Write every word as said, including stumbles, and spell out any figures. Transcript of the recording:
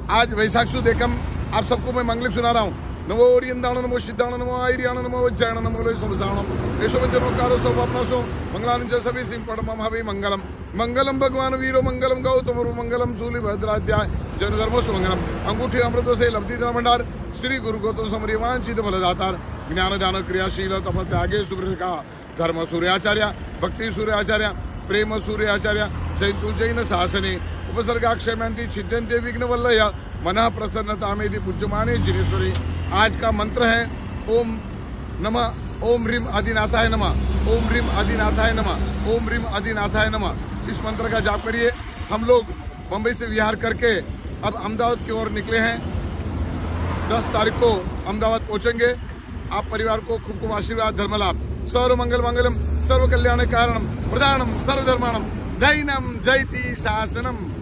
आज वैशाख सुद एकम आप सबको मैं मंगलिक सुना रहा हूँ। नमो ओरियंदाण नमो सिद्धाण नमो आयरियाण नमो वज्जायण नमो लोय समसाणम यशोवंजनो कारो सौभावनासो मंगलानि च सभी सिं पडमम हवे मंगलम मंगलम भगवान वीरो मंगलम गौतम मंगलम शूलिभद्राध्याय जन धर्मो सुमंगलम अंगूठी अमृत से लब्धि धन भंडार श्री गुरु गौतम समरी वांछित फलदातार ज्ञान दान क्रियाशील तप त्यागे सुब्रका धर्म सूर्याचार्य भक्ति सूर्याचार्य प्रेम सूर्याचार्य जैतु जैन शासने उपसर्गाक्षयमंती छिद्यंते विघ्न वल्लय मन प्रसन्नता मेधि पूज्यमाने जिनेश्वरी। आज का मंत्र है ओम नमः ओम ह्रीम आदिनाथाय नमः ओम ह्रीम आदिनाथाय नमः ओम ह्रीम आदिनाथाय नमः। इस मंत्र का जाप करिए। हम लोग मुंबई से विहार करके अब अहमदाबाद की ओर निकले हैं। दस तारीख को अहमदाबाद पहुंचेंगे। आप परिवार को खूब खूब आशीर्वाद धर्म लाभ सर्व मंगल मंगलम सर्व कल्याण कारणम प्रधानम सर्वधर्माणम जैनम जयति शासनम।